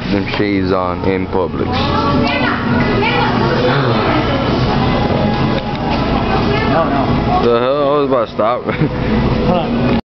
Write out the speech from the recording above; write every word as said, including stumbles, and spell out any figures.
them shades on in public. No, no. The hell? I was about to stop. Hold on.